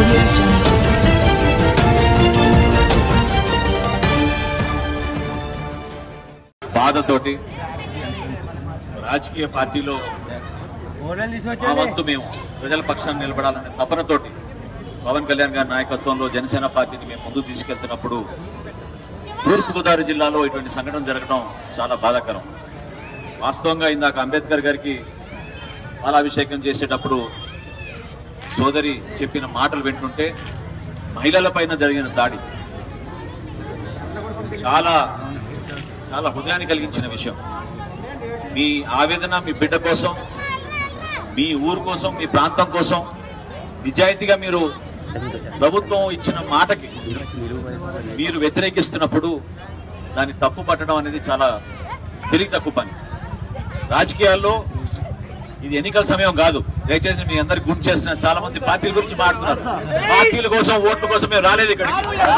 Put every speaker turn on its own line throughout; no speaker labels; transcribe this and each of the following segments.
బాధతోటి రాజకీయ పార్టీలో వంతు మేము ప్రజల పక్షాన్ని నిలబడాలనే తపనతోటి పవన్ కళ్యాణ్ గారి నాయకత్వంలో జనసేన పార్టీని మేము ముందుకు తీసుకెళ్తున్నప్పుడు తూర్పుగోదావరి జిల్లాలో ఇటువంటి సంఘటన జరగడం చాలా బాధాకరం. వాస్తవంగా ఇందాక అంబేద్కర్ గారికి పాలాభిషేకం చేసేటప్పుడు సోదరి చెప్పిన మాటలు వింటుంటే మహిళల పైన జరిగిన దాడి చాలా చాలా హృదయాన్ని కలిగించిన విషయం. మీ ఆవేదన మీ బిడ్డ కోసం, మీ ఊరు కోసం, మీ ప్రాంతం కోసం నిజాయితీగా మీరు ప్రభుత్వం ఇచ్చిన మాటకి మీరు వ్యతిరేకిస్తున్నప్పుడు దాన్ని తప్పు పట్టడం అనేది చాలా తెలివి తక్కువ పని. రాజకీయాల్లో ఇది ఎన్నికల సమయం కాదు. దయచేసి మీ అందరికి గుర్తు చేస్తున్నా, చాలా మంది పార్టీల గురించి మాట్లాడుతున్నారు. పార్టీల కోసం, ఓట్ల కోసం మేము రాలేదు ఇక్కడికి.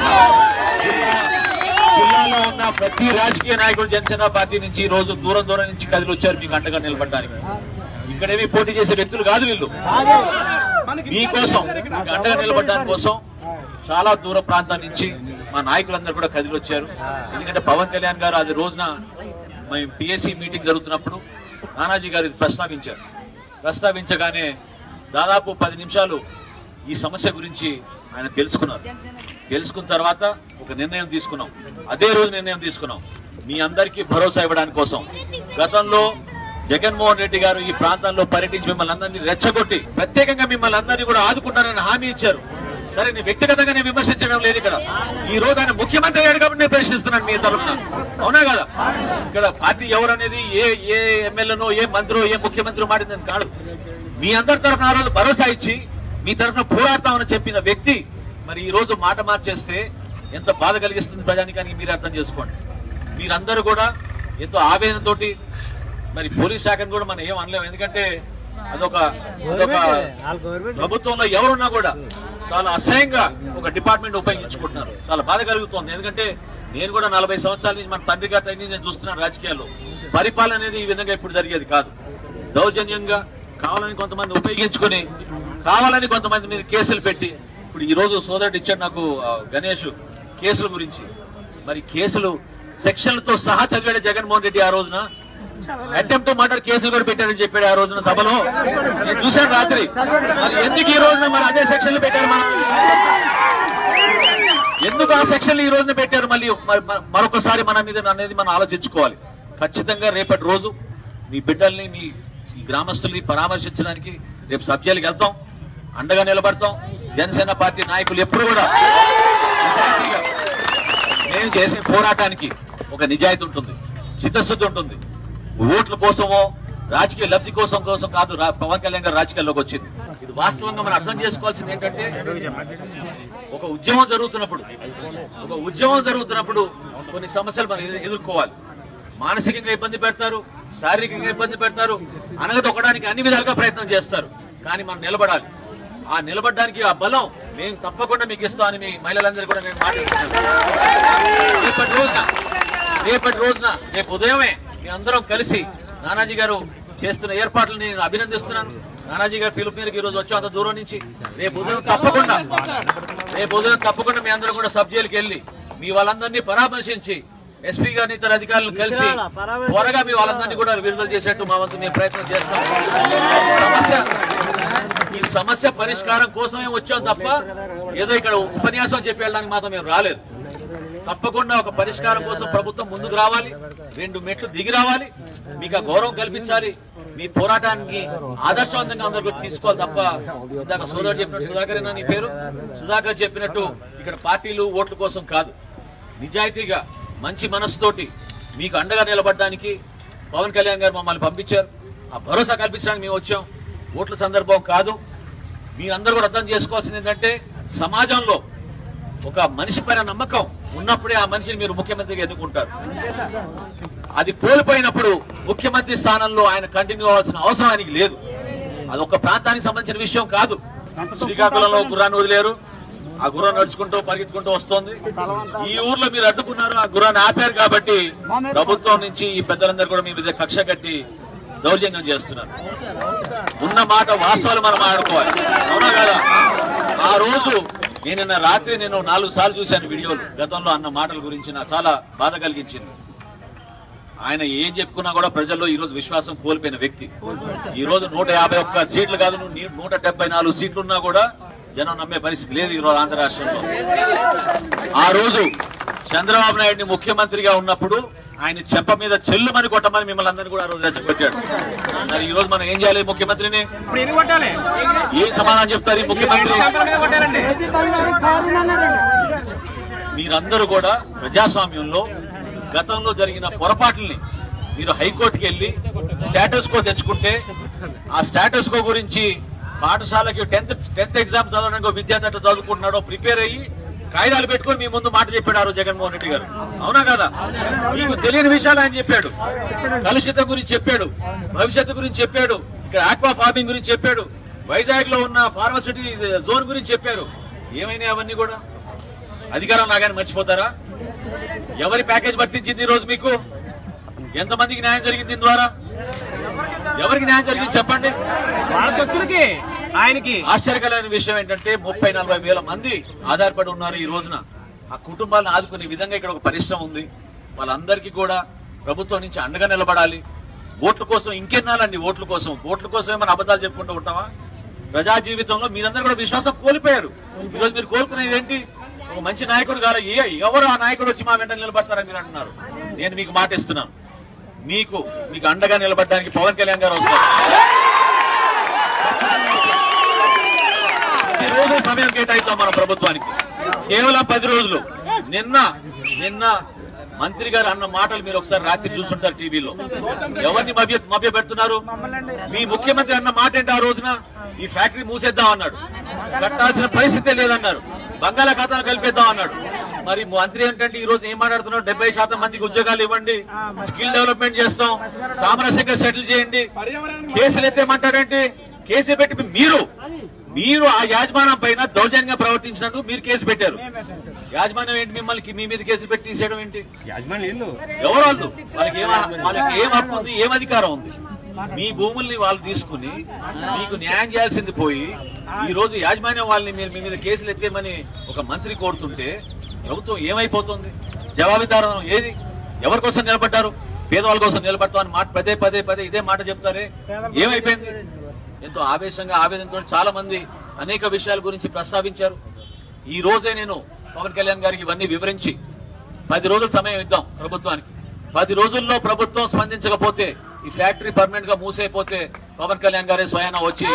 జిల్లాలో ఉన్న ప్రతి రాజకీయ నాయకుడు జనసేన పార్టీ నుంచి ఈ రోజు దూరం దూరం నుంచి కదిలి వచ్చారు మీకు అండగా నిలబడడానికి. ఇక్కడేమి పోటీ చేసే వ్యక్తులు కాదు వీళ్ళు. మీకోసం, మీకు అండగా నిలబడడానికి కోసం చాలా దూర ప్రాంతం నుంచి మా నాయకులందరూ కూడా కదిలి వచ్చారు. ఎందుకంటే పవన్ కళ్యాణ్ గారు అది రోజున మేము పిఎస్సి మీటింగ్ జరుగుతున్నప్పుడు నానాజీ గారు ఇది ప్రస్తావించగానే దాదాపు 10 నిమిషాలు ఈ సమస్య గురించి ఆయన తెలుసుకున్నారు. తెలుసుకున్న తర్వాత ఒక నిర్ణయం తీసుకున్నాం. అదే రోజు నిర్ణయం తీసుకున్నాం, మీ అందరికీ భరోసా ఇవ్వడానికి కోసం. గతంలో జగన్మోహన్ రెడ్డి గారు ఈ ప్రాంతాల్లో పర్యటించి మిమ్మల్ని అందరినీ రెచ్చగొట్టి ప్రత్యేకంగా మిమ్మల్ని అందరినీ కూడా ఆదుకుంటారని హామీ ఇచ్చారు. సరే, నేను వ్యక్తిగతంగా నేను విమర్శించడం లేదు. ఇక్కడ ఈ రోజు ఆయన ముఖ్యమంత్రి అయ్యాడు కాబట్టి నేను ప్రశ్నిస్తున్నాను మీ తరఫున. అవునా కదా? ఇక్కడ పార్టీ ఎవరనేది ఏ ఎమ్మెల్యేనో, ఏ మంత్రో, ఏ ముఖ్యమంత్రి మాటిందని కాదు. మీ అందరి తరఫున ఆ రోజు భరోసా ఇచ్చి మీ తరఫున పోరాడతామని చెప్పిన వ్యక్తి మరి ఈ రోజు మాట మార్చేస్తే ఎంత బాధ కలిగిస్తుంది ప్రజానికానికి మీరు అర్థం చేసుకోండి. మీరందరూ కూడా ఎంతో ఆవేదనతోటి, మరి పోలీస్ శాఖను కూడా మనం ఏం అనలేము. ఎందుకంటే అదొక ప్రభుత్వంలో ఎవరున్నా కూడా చాలా అసహ్యంగా ఒక డిపార్ట్మెంట్ ఉపయోగించుకుంటున్నారు. చాలా బాధ కలుగుతోంది. ఎందుకంటే నేను కూడా 40 సంవత్సరాల నుంచి మన తండ్రి గారి నేను చూస్తున్నాను రాజకీయాల్లో. పరిపాలన అనేది ఈ విధంగా ఇప్పుడు జరిగేది కాదు. దౌర్జన్యంగా కావాలని కొంతమంది ఉపయోగించుకుని, కావాలని కొంతమంది మీద కేసులు పెట్టి, ఇప్పుడు ఈ రోజు సోదరుడు ఇచ్చాడు నాకు గణేష్ కేసుల గురించి. మరి కేసులు సెక్షన్లతో సహా చదివాడు జగన్మోహన్ రెడ్డి. ఆ రోజున అటెంప్ట్ మర్డర్ కేసులు కూడా పెట్టారని చెప్పాడు ఆ రోజున సభలో. నేను చూశాను రాత్రి. మరి ఎందుకు ఈ రోజున మరి అదే సెక్షన్లు పెట్టారు? మనం ఎందుకు ఆ సెక్షన్లు ఈ రోజున పెట్టారు? మళ్ళీ మరొకసారి మన మీద అనేది మనం ఆలోచించుకోవాలి. ఖచ్చితంగా రేపటి రోజు మీ బిడ్డల్ని, మీ గ్రామస్తుల్ని పరామర్శించడానికి రేపు సబ్జెక్టులకు వెళ్తాం, అండగా నిలబడతాం. జనసేన పార్టీ నాయకులు ఎప్పుడు కూడా మేము చేసే పోరాటానికి ఒక నిజాయితీ ఉంటుంది, చిత్తశుద్ధి ఉంటుంది. ఓట్ల కోసమో రాజకీయ లబ్ధి కోసం కాదు పవన్ కళ్యాణ్ గారు రాజకీయాల్లోకి వచ్చింది. ఇది వాస్తవంగా మనం అర్థం చేసుకోవాల్సింది ఏంటంటే, ఒక ఉద్యమం జరుగుతున్నప్పుడు కొన్ని సమస్యలు మనం ఎదుర్కోవాలి. మానసికంగా ఇబ్బంది పెడతారు, శారీరకంగా ఇబ్బంది పెడతారు, అనగదొక్కడానికి అన్ని విధాలుగా ప్రయత్నం చేస్తారు. కానీ మనం నిలబడాలి. ఆ నిలబడడానికి ఆ బలం మేము తప్పకుండా మీకు ఇస్తామని మీ మహిళలందరూ కూడా నేను మాట్లాడుతున్నాను. రేపటి రోజున రేపు ఉదయమే మీ అందరం కలిసి నానాజీ గారు చేస్తున్న ఏర్పాట్లను నేను అభినందిస్తున్నాను. నానాజీ గారు పిలుపు మేరకు ఈ రోజు వచ్చాం అంత దూరం నుంచి. రేపు ఉదయం తప్పకుండా మీ అందరూ కూడా సబ్ జైలుకి వెళ్లి మీ వాళ్ళందరినీ పరామర్శించి ఎస్పీ గారిని, ఇతర అధికారులను కలిసి త్వరగా మీ వాళ్ళందరినీ కూడా విడుదల చేసేట్టు మా వంతు మేము ప్రయత్నం చేస్తాం. ఈ సమస్య పరిష్కారం కోసమే వచ్చాం తప్ప ఏదో ఇక్కడ ఉపన్యాసం చెప్పి వెళ్ళడానికి మాత్రం మేము రాలేదు. తప్పకుండా ఒక పరిష్కారం కోసం ప్రభుత్వం ముందుకు రావాలి, 2 మెట్లు దిగి రావాలి, మీకు ఆ గౌరవం కల్పించాలి. మీ పోరాటానికి ఆదర్శవంతంగా అందరూ తీసుకోవాలి తప్ప ఇందాక సోదరుడు చెప్పినట్టు, సుధాకర్ నీ పేరు, సుధాకర్ చెప్పినట్టు ఇక్కడ పార్టీలు ఓట్ల కోసం కాదు. నిజాయితీగా మంచి మనసుతోటి మీకు అండగా నిలబడడానికి పవన్ కళ్యాణ్ గారు మమ్మల్ని పంపించారు. ఆ భరోసా కల్పించడానికి మేము వచ్చాం. ఓట్ల సందర్భం కాదు. మీరందరూ కూడా అర్థం చేసుకోవాల్సింది ఏంటంటే, సమాజంలో ఒక మనిషి పైన నమ్మకం ఉన్నప్పుడే ఆ మనిషిని మీరు ముఖ్యమంత్రిగా ఎన్నుకుంటారు. అది కోల్పోయినప్పుడు ముఖ్యమంత్రి స్థానంలో ఆయన కంటిన్యూ అవ్వాల్సిన అవసరం ఆయనకి లేదు. అదొక ప్రాంతానికి సంబంధించిన విషయం కాదు. శ్రీకాకుళంలో గుర్రాన్ని వదిలేరు, ఆ గుర్రం నడుచుకుంటూ పరిగెత్తుకుంటూ వస్తోంది. ఈ ఊర్లో మీరు అడ్డుకున్నారు, ఆ గుర్రాన్ని ఆపారు కాబట్టి ప్రభుత్వం నుంచి ఈ పెద్దలందరూ కూడా మీ మీద కక్ష కట్టి దౌర్జన్యం చేస్తున్నారు. ఉన్న మాట వాస్తవాలు మనం ఆడుకోవాలి. అవునా కదా? ఆ రోజు రోజు నిన్న రాత్రి 4 సార్లు చూశాను వీడియోలు. గతంలో అన్న మాటల గురించి నాకు చాలా బాధ కలిగించింది. ఆయన ఏం చెప్పుకున్నా కూడా ప్రజల్లో ఈ రోజు విశ్వాసం కోల్పోయిన వ్యక్తి. ఈ రోజు 151 సీట్లు కాదు, 174 సీట్లున్నా కూడా జనం నమ్మే పరిస్థితి లేదు ఈ రోజు ఆంధ్ర రాష్ట్రంలో. ఆ రోజు చంద్రబాబు నాయుడిని ముఖ్యమంత్రిగా ఉన్నప్పుడు ఆయన చెంప మీద చెల్లుమని కొట్టమని మిమ్మల్ని అందరినీ కూడా ఆ రోజు రెచ్చగొట్టాడు. మరి ఈ రోజు మనం ఏం చేయాలి? ముఖ్యమంత్రిని ఏం సమాధానం చెప్తారు ఈ ముఖ్యమంత్రి? మీరందరూ కూడా ప్రజాస్వామ్యంలో గతంలో జరిగిన పొరపాట్లని మీరు హైకోర్టుకి వెళ్లి స్టేటస్ కో తెచ్చుకుంటే ఆ స్టేటస్ కో గురించి పాఠశాలకి 10th ఎగ్జామ్ చదవడానికి విద్యార్థి అట్లా చదువుకుంటున్నాడో ప్రిపేర్ అయ్యి కాయిదాలు పెట్టుకుని మీ ముందు మాట చెప్పాడు ఆ రోజు జగన్మోహన్ రెడ్డి గారు. అవునా కదా? మీకు తెలియని విషయాలు ఆయన చెప్పాడు. కలుషితం గురించి చెప్పాడు, భవిష్యత్తు గురించి చెప్పాడు, ఇక్కడ ఆక్వా ఫార్మింగ్ గురించి చెప్పాడు, వైజాగ్ లో ఉన్న ఫార్మసిటీ జోన్ గురించి చెప్పారు. ఏమైనా అవన్నీ కూడా అధికారం లాగానే మర్చిపోతారా? ఎవరి ప్యాకేజ్ వర్తించింది ఈ రోజు మీకు? ఎంతమందికి న్యాయం జరిగింది దీని ద్వారా? ఎవరికి న్యాయం జరిగింది చెప్పండి. ఆయనకి ఆశ్చర్యకరమైన విషయం ఏంటంటే 30-40 వేల మంది ఆధారపడి ఉన్నారు ఈ రోజున. ఆ కుటుంబాలను ఆదుకునే విధంగా ఇక్కడ ఒక పరిశ్రమ ఉంది. వాళ్ళందరికీ కూడా ప్రభుత్వం నుంచి అండగా నిలబడాలి. ఓట్ల కోసం ఇంకెన్నాలండి? ఓట్ల కోసమే మనం అబద్ధాలు చెప్పుకుంటూ ఉంటామా? ప్రజా జీవితంలో మీరందరూ కూడా విశ్వాసం కోల్పోయారు. ఈరోజు మీరు కోలుకునేది ఏంటి? ఒక మంచి నాయకుడు కాదు. ఎవరు ఆ నాయకుడు వచ్చి మా వెంట నిలబడతారని మీరు అంటున్నారు. నేను మీకు మాట ఇస్తున్నాను, మీకు అండగా నిలబడడానికి పవన్ కళ్యాణ్ గారు వస్తారు. ప్రతిరోజు సమయం కేటాయిస్తాం మన ప్రభుత్వానికి. కేవలం 10 రోజులు. నిన్న మంత్రి గారు అన్న మాటలు మీరు ఒకసారి రాత్రి చూస్తుంటారు టీవీలో. ఎవరిని మభ్య పెడుతున్నారు? మీ ముఖ్యమంత్రి అన్న మాట ఏంటి? ఆ రోజున ఈ ఫ్యాక్టరీ మూసేద్దాం అన్నాడు, కట్టాల్సిన పరిస్థితే లేదన్నారు, బంగాళాఖాతాలు కలిపేద్దాం అన్నాడు. మరి మంత్రి ఏంటంటే ఈ రోజు ఏం మాట్లాడుతున్నాడు? 70% మందికి ఉద్యోగాలు ఇవ్వండి, స్కిల్ డెవలప్మెంట్ చేస్తాం, సామరస్యంగా సెటిల్ చేయండి, కేసులు ఎత్తేమంటాడంటే కేసు పెట్టి మీరు ఆ యాజమాన్యం పైన దౌర్జన్యంగా ప్రవర్తించినందుకు మీరు కేసు పెట్టారు. యాజమాన్యం ఏంటి మిమ్మల్ని మీ మీద కేసు పెట్టి తీసేయడం ఏంటి? ఎవరు వాళ్ళు? వాళ్ళకి ఏం హక్కు ఉంది? ఏం అధికారం ఉంది? మీ భూముల్ని వాళ్ళు తీసుకుని మీకు న్యాయం చేయాల్సింది పోయి ఈ రోజు యాజమాన్యం వాళ్ళని మీ మీద కేసులు ఎత్తేమని ఒక మంత్రి కోరుతుంటే ప్రభుత్వం ఏమైపోతుంది? జవాబుదారం ఏది? ఎవరి కోసం నిలబడ్డారు? పేదవాళ్ళ కోసం నిలబడతామని మాట పదే ఇదే మాట చెప్తారే. ఏమైపోయింది? ఎంతో ఆవేదనతో చాలా మంది అనేక విషయాల గురించి ప్రస్తావించారు. ఈ రోజే నేను పవన్ కళ్యాణ్ గారికి ఇవన్నీ వివరించి 10 రోజుల సమయం ఇద్దాం ప్రభుత్వానికి. 10 రోజుల్లో ప్రభుత్వం స్పందించకపోతే ఈ ఫ్యాక్టరీ పర్మనెంట్ గా మూసైపోతే పవన్ కళ్యాణ్ గారే స్వయానా వచ్చి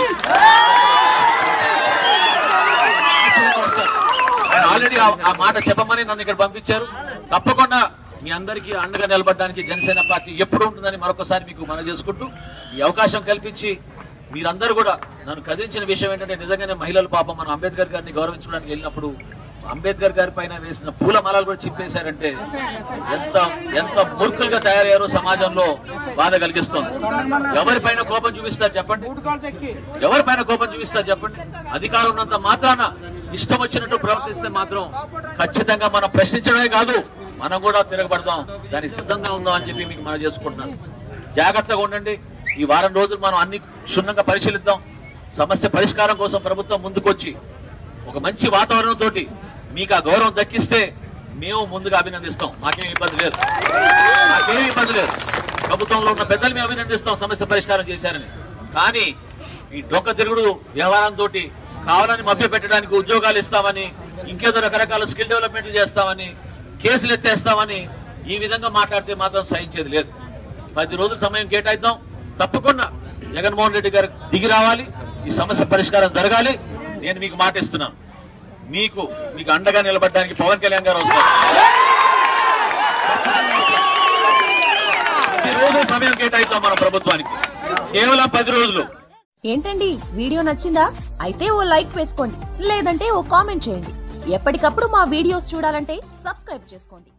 ఆయన ఆల్రెడీ ఆ మాట చెప్పమని నన్ను ఇక్కడ పంపించారు. తప్పకుండా మీ అందరికీ అండగా నిలబడడానికి జనసేన పార్టీ ఎప్పుడు ఉంటుందని మరొకసారి మీకు మనవి చేసుకుంటూ ఈ అవకాశం కల్పించి మీరందరూ కూడా నన్ను కదిలించిన విషయం ఏంటంటే నిజంగానే మహిళలు పాపం మనం అంబేద్కర్ గారిని గౌరవించడానికి వెళ్ళినప్పుడు అంబేద్కర్ గారి పైన వేసిన పూల మాలలు కూడా చింపేశారంటే ఎంత మూర్ఖులుగా తయారయ్యారో సమాజంలో బాధ కలిగిస్తుంది. ఎవరిపైన కోపం చూపిస్తారు చెప్పండి? ఎవరిపైన కోపం చూపిస్తారు చెప్పండి? అధికారం ఉన్నంత మాత్రాన ఇష్టం వచ్చినట్టు ప్రవర్తిస్తే మాత్రం ఖచ్చితంగా మనం ప్రశ్నించడమే కాదు, మనం కూడా తిరగబడదాం, దానికి సిద్ధంగా ఉందాం అని చెప్పి మీకు మనం చేసుకుంటున్నాను. జాగ్రత్తగా ఉండండి. ఈ వారం రోజులు మనం అన్ని క్షుణ్ణంగా పరిశీలిద్దాం. సమస్య పరిష్కారం కోసం ప్రభుత్వం ముందుకొచ్చి ఒక మంచి వాతావరణంతో మీకు ఆ గౌరవం దక్కిస్తే మేము ముందుగా అభినందిస్తాం. మాకేం ఇబ్బంది లేదు. ప్రభుత్వంలో ఉన్న పెద్దలు మేము అభినందిస్తాం సమస్య పరిష్కారం చేశారని. కానీ ఈ డొక్క తిరుగుడు వ్యవహారంతో కావాలని మభ్య పెట్టడానికి ఉద్యోగాలు ఇస్తామని, ఇంకేదో రకరకాల స్కిల్ డెవలప్మెంట్లు చేస్తామని, కేసులు ఎత్తేస్తామని ఈ విధంగా మాట్లాడితే మాత్రం సహించేది లేదు. 10 రోజుల సమయం కేటాయిద్దాం. తప్పకుండా జగన్మోహన్ రెడ్డి గారు దిగి రావాలి, ఈ సమస్య పరిష్కారం జరగాలి. నేను మీకు మాట ఇస్తున్నాను, మీకు అండగా నిలబడడానికి పవన్ కళ్యాణ్ గారు వస్తారు. ప్రతిరోజు సమయం కేటాయిస్తాం మన ప్రభుత్వానికి. కేవలం 10 రోజులు.
ఏంటండి వీడియో నచ్చిందా? అయితే ఓ లైక్ వేసుకోండి, లేదంటే ఓ కామెంట్ చేయండి. ఎప్పటికప్పుడు మా వీడియోస్ చూడాలంటే సబ్స్క్రైబ్ చేసుకోండి.